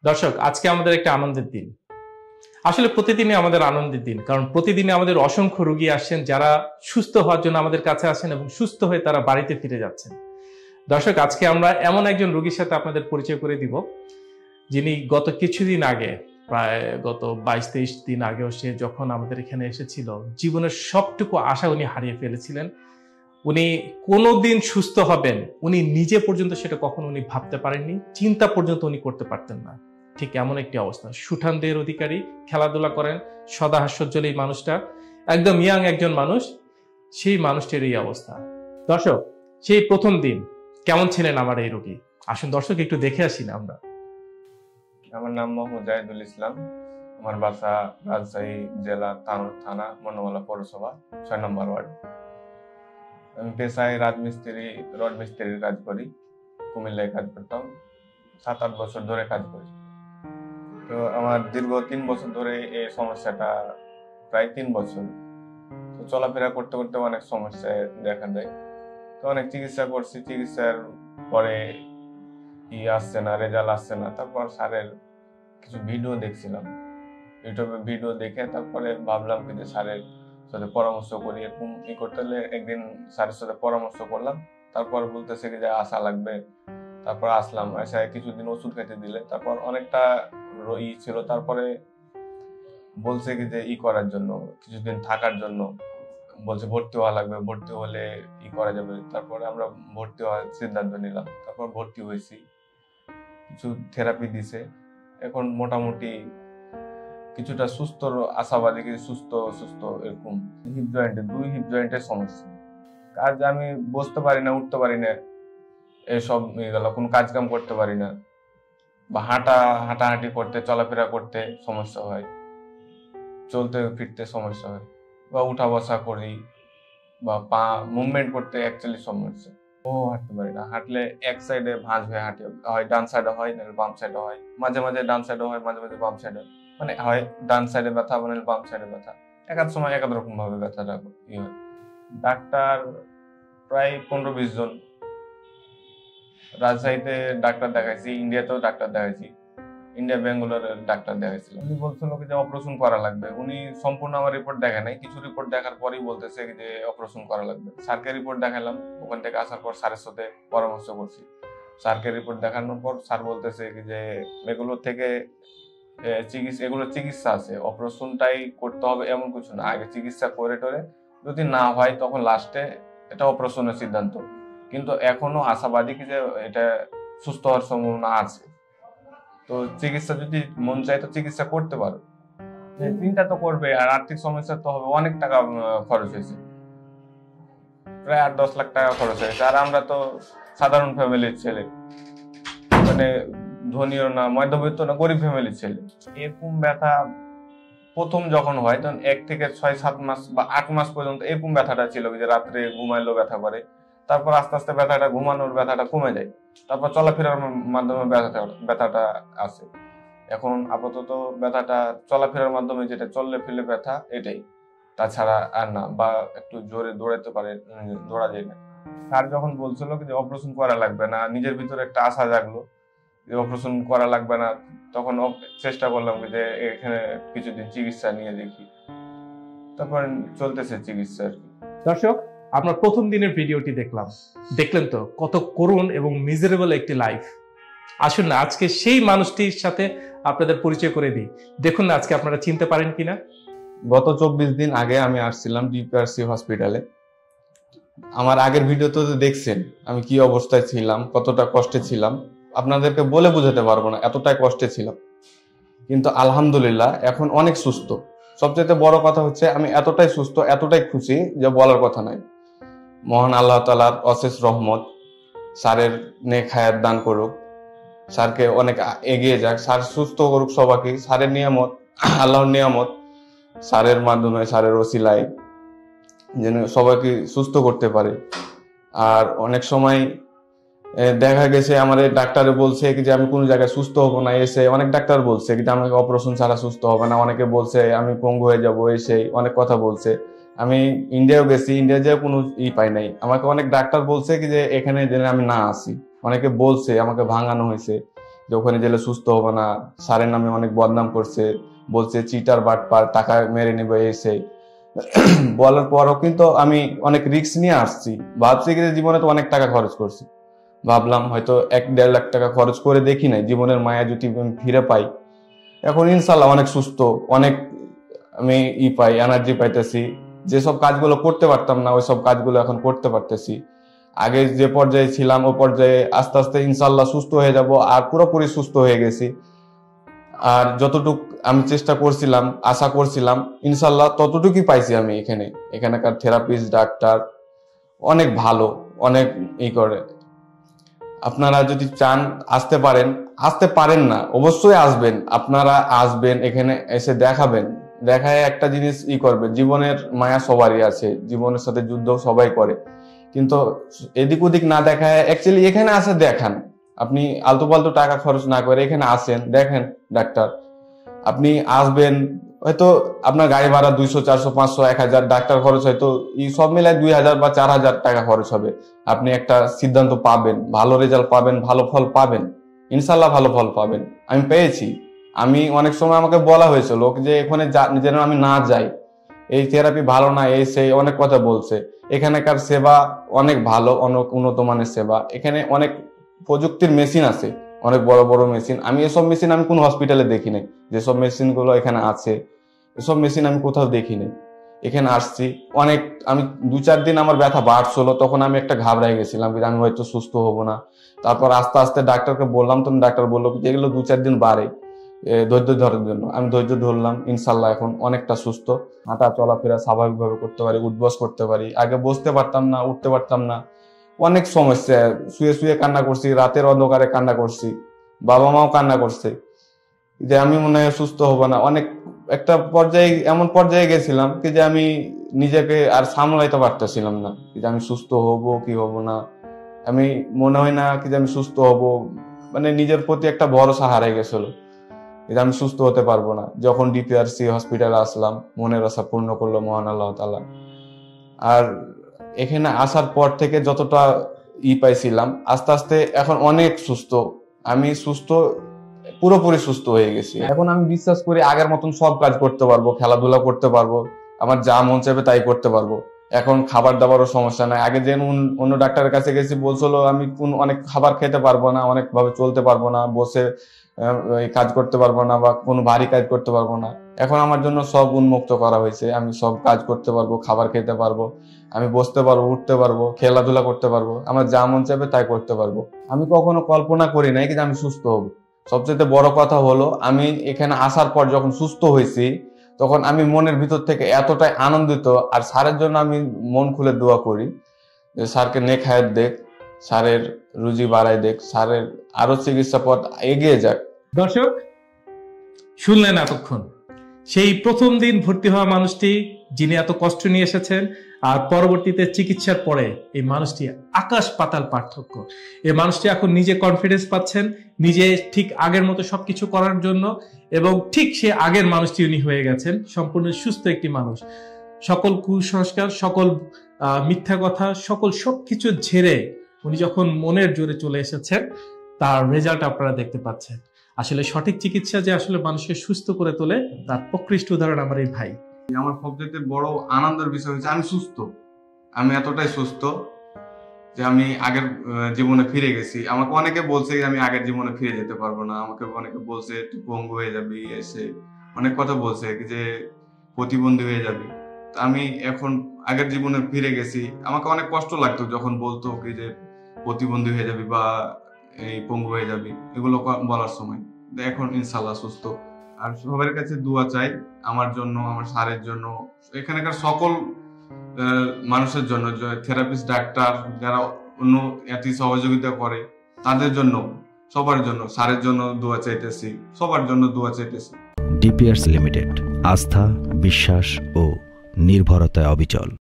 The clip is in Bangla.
দর্শক, আজকে আমাদের একটা আনন্দের দিন। আসলে প্রতিদিনই আমাদের আনন্দের দিন, কারণ প্রতিদিনই আমাদের অসংখ্য রোগী আসছেন যারা সুস্থ হওয়ার জন্য আমাদের কাছে আসেন এবং সুস্থ হয়ে তারা বাড়িতে ফিরে যাচ্ছেন। দর্শক, আজকে আমরা এমন একজন রোগীর সাথে আপনাদের পরিচয় করে দিব, যিনি গত কিছুদিন আগে, প্রায় গত 22-23 দিন আগেও সে যখন আমাদের এখানে এসেছিল, জীবনের সবটুকু আশা উনি হারিয়ে ফেলেছিলেন। উনি কোনোদিন সুস্থ হবেন উনি নিজে পর্যন্ত সেটা কখনো উনি ভাবতে পারেননি, চিন্তা পর্যন্ত উনি করতে পারতেন না। ঠিক এমন একটি অবস্থা। সুঠাম দেহের অধিকারী, খেলাধুলা করেন, সদা হাস্যোজ্জ্বল এই মানুষটা, একদম ইয়াং একজন মানুষ, সেই মানুষটির এই অবস্থা। দর্শক, সেই প্রথম দিন কেমন ছিলেন আমার এই রোগী? আসুন দর্শক, একটু দেখে আসি না আমরা। আমার নাম মোহাম্মদ জাহিদুল ইসলাম। আমার বাসা রাজশাহী জেলা তানোর থানা মনোমালা পৌরসভা 6 নম্বর ওয়ার্ড। আমি পেশায় রড মিস্ত্রির কাজ করি। কুমিল্লায় কাজ করতাম, 7-8 বছর ধরে কাজ করি। তো আমার দীর্ঘ 3 বছর ধরে এই সমস্যাটা, প্রায় 3 বছর। তো চলাফেরা করতে করতে অনেক সমস্যায় দেখা দেয়। তো অনেক চিকিৎসা করছি, চিকিৎসার পরে আসছে না, রেজাল্ট আসছে না। তারপর স্যারের কিছু ভিডিও দেখছিলাম, ইউটিউবে ভিডিও দেখে তারপরে ভাবলাম যে স্যারের সাথে পরামর্শ করি, এরকম করতে হলে একদিন স্যারের সাথে পরামর্শ করলাম। তারপর বলতেছে যে আসা লাগবে। তারপর আসলাম, এসে কিছুদিন ওষুধ খেতে দিলে, তারপর অনেকটা ছিল। তারপরে বলছে কি যে করার জন্য, কিছুদিন থাকার জন্য বলছে, ভর্তি হওয়া লাগবে, ভর্তি হলে করা যাবে। তারপরে আমরা ভর্তি হওয়ার সিদ্ধান্ত নিলাম। তারপর ভর্তি হয়েছি, কিছু থেরাপি দিছে। এখন মোটামুটি কিছুটা সুস্থ, আশাবাদী, কিছু সুস্থ সুস্থ এরকম। দুই হিপ জয়েন্টের সমস্যা। কাজ আমি বসতে পারি না, উঠতে পারি না, এসব কোনো কাজ কাম করতে পারি না, বা হাঁটাহাঁটি করতে, চলাফেরা করতে সমস্যা হয়, চলতে ফিরতে সমস্যা হয়, বা উঠা বসা করি, বা পা মুভমেন্ট করতে অ্যাকচুয়ালি সমস্যা। হাঁটতে পারি না, হাঁটলে এক সাইডে ভাঁজ হয়ে হাঁটি, হয় ডান সাইডে হয়, না বাম সাইডে হয়, মাঝে মাঝে ডান সাইডে হয়, মাঝে মাঝে বাম সাইডে, মানে হয় ডান সাইডে ব্যথা, মানে বাম সাইডে ব্যথা। এক সময় এক রকম ভাবে ব্যথাটা হয়। ডাক্তার প্রায় 15-20 জন। রাজশাহীতে ডাক্তার দেখাইছি, ইন্ডিয়াতেও ডাক্তার দেখাইছি, ইন্ডিয়া বেঙ্গালোরে ডাক্তার দেখাইছিল। উনি বলছিল যে অপারেশন করা লাগবে। উনি সম্পূর্ণ আমার রিপোর্ট দেখা নাই, কিছু রিপোর্ট দেখার পরেই বলতেছে যে অপারেশন করা লাগবে। স্যারকে রিপোর্ট দেখালাম, ওখান থেকে আসার পর স্যারের সাথে পরামর্শ করছি। স্যারকে রিপোর্ট দেখানোর পর স্যার বলতেছে যে এগুলোর থেকে এগুলোর চিকিৎসা আছে, অপারেশনটাই করতে হবে এমন কিছু না, আগে চিকিৎসা করে টরে যদি না হয় তখন লাস্টে এটা অপারেশনের সিদ্ধান্ত। কিন্তু এখনো আশাবাদী কি যে এটা সুস্থ হওয়ার সম্ভাবনা আছে। তো চিকিৎসা যদি মন চায় তো চিকিৎসা করতে পারো, চিন্তা তো করবে, আর আর্থিক সমস্যা তো হবে। অনেক টাকা খরচ হয়েছে, প্রায় 8-10 লাখ টাকা খরচ হয়েছে। আর আমরা তো সাধারণ ফ্যামিলির ছেলে, মানে ধনীও না, মধ্যবিত্ত না, গরিব ফ্যামিলির ছেলে। এরকম ব্যথা প্রথম যখন হয় তখন 1 থেকে 6-7 মাস বা 8 মাস পর্যন্ত এরকম ব্যথাটা ছিল, যে রাত্রে ঘুমাইলেও ব্যথা করে। তারপর আস্তে আস্তে ব্যথাটা, ঘুমানোর ব্যথাটা কমে যায়, তারপর চলাফেরার মাধ্যমে ব্যথাটা আসে। এখন আপাতত ব্যথাটা চলাফেরার মাধ্যমে, যেটা চললে ফিরলে ব্যথা, এটাই, তাছাড়া আর না। বা একটু জোরে দৌড়াতে পারে, দৌড়া যায় না। স্যার যখন বলছিল যে অপারেশন করা লাগবে না, নিজের ভিতরে একটা আশা জাগলো যে অপারেশন করা লাগবে না। তখন চেষ্টা করলাম যে এখানে কিছুদিন চিকিৎসা নিয়ে দেখি, তারপর চলতেছে চিকিৎসা আর কি। দর্শক, আপনার প্রথম দিনের ভিডিওটি দেখলেন তো কত করুণ এবং মিজারেবল একটি লাইফ। আসুন না আজকে সেই মানুষটির সাথে আপনাদের পরিচয় করে দিই, দেখুন না আজকে আপনারা চিনতে পারেন কিনা। গত 24 দিন আগে আমি আসছিলাম ডিপিআরসি হসপিটালে। আমার আগের ভিডিওতে দেখছেন আমি কি অবস্থায় ছিলাম, কতটা কষ্টে ছিলাম, আপনাদেরকে বলে বোঝাতে পারবো না, এতটাই কষ্টে ছিলাম। কিন্তু আলহামদুলিল্লাহ এখন অনেক সুস্থ। সবচেয়ে বড় কথা হচ্ছে আমি এতটাই সুস্থ, এতটাই খুশি যে বলার কথা নাই। মহান আল্লাহ তাআলার অশেষ রহমত, স্যারের নেক হায়াত দান করুক, স্যারকে অনেক এগিয়ে যাক, স্যার সুস্থ করুক সবাইকে। স্যারের নিয়ামত, আল্লাহর নিয়ামত, স্যারের মাধ্যমে, স্যারের ওসিলায় যেন সবাইকে সুস্থ করতে পারে। আর অনেক সময় দেখা গেছে আমাদের ডাক্তারে বলছে যে আমি কোনো জায়গায় সুস্থ হবো না, এসে অনেক ডাক্তার বলছে যে আমাকে অপারেশন ছাড়া সুস্থ হবে না, অনেকে বলছে আমি পঙ্গু হয়ে যাবো, এসে অনেক কথা বলছে। আমি ইন্ডিয়াও গেছি, ইন্ডিয়া যে কোনো পাই নাই। আমাকে অনেক ডাক্তার বলছে কি যে এখানে যেন আমি না আসি, অনেকে বলছে, আমাকে ভাঙানো হয়েছে। যে ওখানে গেলে সুস্থ হবে না, স্যারের নামে অনেক বদনাম করছে, বলছে চিটার বাটপার, টাকা মেরে নেবে এসে বলার পরও কিন্তু আমি অনেক রিস্ক নিয়ে আসছি। ভাবছি যে জীবনে তো অনেক টাকা খরচ করছি, ভাবলাম হয়তো 1-1.5 লাখ টাকা খরচ করে দেখি নাই, জীবনের মায়া যদি আমি ফিরে পাই, এখন ইনশাল্লাহ অনেক সুস্থ, অনেক আমি পাই, এনার্জি পাইতেছি। যেসব কাজগুলো করতে পারতাম না ওই সব কাজগুলো এখন করতে পারতেছি। আগে যে পর্যায়ে ছিলাম ওই পর্যায়ে আস্তে আস্তে ইনশাল্লাহ সুস্থ হয়ে যাব, আর পুরোপুরি সুস্থ হয়ে গেছি। আর যতটুক আমি চেষ্টা করছিলাম, আশা করছিলাম, ইনশাল্লাহ ততটুকুই পাইছি আমি এখানে। এখানকার থেরাপিস্ট, ডাক্তার অনেক ভালো, অনেক করে। আপনারা যদি চান আসতে পারেন, আসতে পারেন না অবশ্যই আসবেন, আপনারা আসবেন, এখানে এসে দেখাবেন, দেখায় একটা জিনিস করবেন। জীবনের মায়া সবারই আছে, জীবনের সাথে যুদ্ধ সবাই করে, কিন্তু এদিক ওদিক না দেখায় অ্যাকচুয়ালি এখানে আসে দেখান। আপনি আলতু পালতু টাকা খরচ না করে এখানে আসেন, দেখেন ডাক্তার। আপনি আসবেন, হয়তো আপনার গাড়ি ভাড়া 200, 400, 500, 1000, ডাক্তার খরচ হয়তো সব মিলায় 2000 বা 4000 টাকা খরচ হবে। আপনি একটা সিদ্ধান্ত পাবেন, ভালো রেজাল্ট পাবেন, ভালো ফল পাবেন, ইনশাল্লাহ ভালো ফল পাবেন। আমি পেয়েছি। আমি অনেক সময় আমাকে বলা হয়েছিল যে এখানে যেন আমি না যাই, এই থেরাপি ভালো না, এই সেই অনেক কথা বলছে। এখানকার সেবা অনেক ভালো, অনেক উন্নত মানের সেবা। এখানে অনেক প্রযুক্তির মেশিন আছে, অনেক বড় বড় মেশিন। আমি এসব মেশিন আমি কোন হসপিটালে দেখি নাই, যেসব মেশিন গুলো এখানে আছে এসব মেশিন আমি কোথাও দেখি নাই। এখানে আসছি অনেক, আমি 2-4 দিন আমার ব্যথা বাড়ছিল, তখন আমি একটা ঘাবড়াই গেছিলাম যে আমি হয়তো সুস্থ হব না। তারপর আস্তে আস্তে ডাক্তারকে বললাম, তখন ডাক্তার বললো যে এগুলো 2-4 দিন বাড়ে, ধৈর্য ধরার জন্য। আমি ধৈর্য ধরলাম, ইনশাল্লাহ এখন অনেকটা সুস্থ, হাঁটা চলাফেরা স্বাভাবিকভাবে করতে পারি, উঠবস করতে পারি। আগে বসতে পারতাম না, উঠতে পারতাম না, অনেক সমস্যা, শুয়ে শুয়ে কান্না করছি, রাতের অন্ধকারে কান্না করছি, বাবা মাও কান্না করছে যে আমি মনে হয় সুস্থ হব না। অনেক একটা পর্যায়ে, এমন পর্যায়ে গেছিলাম কি যে আমি নিজেকে আর সামলাইতে পারতেছিলাম না, যে আমি সুস্থ হব কি হব না। আমি মনে হয় না কি যে আমি সুস্থ হব, মানে নিজের প্রতি একটা ভরসা হারিয়ে গেছিল যে আমি সুস্থ হতে পারবো না। যখন ডিপিআরসি হসপিটালে আসলাম, মনের আশা পূর্ণ করলো মহান আল্লাহ তাআলা। আর এখানে আসার পর থেকে যতটা পাইছিলাম, আস্তে আস্তে এখন অনেক সুস্থ। আমি সুস্থ, পুরোপুরি সুস্থ হয়ে গেছি। এখন আমি বিশ্বাস করি আগের মতন সব কাজ করতে পারবো, খেলাধুলা করতে পারবো, আমার যা মন চাইবে তাই করতে পারবো। এখন খাবার দাবারও সমস্যা নাই। আগে যে অন্য ডাক্তারের কাছে গেছি, বলছিল আমি অনেক খাবার খেতে পারবো না, অনেক ভাবে চলতে পারবো না, বসে কাজ করতে পারবো না, বা কোনো ভারী কাজ করতে পারবো না। এখন আমার জন্য সব উন্মুক্ত করা হয়েছে, আমি সব কাজ করতে পারবো, খাবার খেতে পারবো, আমি বসতে পারবো, উঠতে পারবো, খেলাধুলা করতে পারবো, আমার যা মন চাইবে তাই করতে পারবো। আমি কখনো কল্পনা করি নাই যে আমি সুস্থ হব। সবচেয়ে বড় কথা হলো, আমি এখানে আসার পর যখন সুস্থ হয়েছি, তখন আমি মনের ভিতর থেকে এতটাই আনন্দিত। আর স্যারের জন্য আমি মন খুলে দোয়া করি যে স্যারকে নেক হায়াত দেখ, স্যারের রুজি বাড়ায় দেখ, স্যারের আরো চিকিৎসা পথ এগিয়ে যাক। দর্শক শুনলেন এতক্ষণ সেই প্রথম দিন ভর্তি হওয়া মানুষটি, যিনি এত কষ্ট নিয়ে এসেছেন, আর পরবর্তীতে চিকিৎসার পরে এই মানুষটি আকাশ পাতাল পার্থক্য। এই মানুষটি এখন নিজে কনফিডেন্স পাচ্ছেন, নিজে ঠিক আগের মতো সবকিছু করার জন্য, এবং ঠিক সে আগের মানুষটি উনি হয়ে গেছেন, সম্পূর্ণ সুস্থ একটি মানুষ। সকল কুসংস্কার, সকল মিথ্যা কথা, সবকিছু ঝেড়ে উনি যখন মনের জোরে চলে এসেছেন, তার রেজাল্ট আপনারা দেখতে পাচ্ছেন। আসলে সঠিক চিকিৎসা যে আসলে মানুষকে সুস্থ করে তোলে, তার প্রকৃষ্ট উদাহরণ আমার এই ভাই। আমার সবচেয়ে বড় আনন্দের বিষয় হচ্ছে আমি সুস্থ। আমি এতটাই সুস্থ যে আমি আগের জীবনে ফিরে গেছি। আমাকে অনেকে বলছে আমি আগের জীবনে ফিরে যেতে পারবো না, আমাকে অনেকে বলছে তুই পঙ্গু হয়ে যাবি, এসে অনেক কথা বলছে যে প্রতিবন্ধী হয়ে যাবি। আমি এখন আগের জীবনে ফিরে গেছি। আমাকে অনেক কষ্ট লাগতো যখন বলতো কি যে প্রতিবন্ধী হয়ে যাবি বা এই পঙ্গু হয়ে যাবি, এগুলো বলার সময়। এখন ইনশাল্লাহ সুস্থ। আর সবার কাছে দোয়া চাই আমার জন্য, আমার স্যারের জন্য, এখানকার সকল মানুষের জন্য, থেরাপিস্ট, ডাক্তার যারা অন্য এটি সহযোগিতা করে, তাদের জন্য, সবার জন্য, স্যারের জন্য দোয়া চাইতেছি, সবার জন্য দোয়া চাইতেছি। ডিপিআরসি লিমিটেড, আস্থা, বিশ্বাস ও নির্ভরতায় অবিচল।